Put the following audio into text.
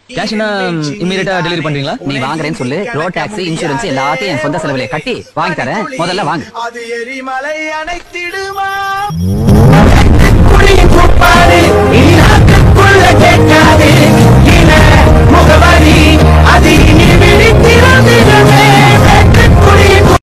கேஷ்னா இமிடியேட்டா delivery பண்றீங்களா? நீ வாங்குறேன்னு சொல்லு, ரோட் டாக்ஸி, இன்சூரன்ஸ் எல்லாத்தையும் என் சொந்த செலவுல கட்டி வாங்கி தரேன். முதல்ல வாங்க. அது எரிமலை அணைத்திடுமா?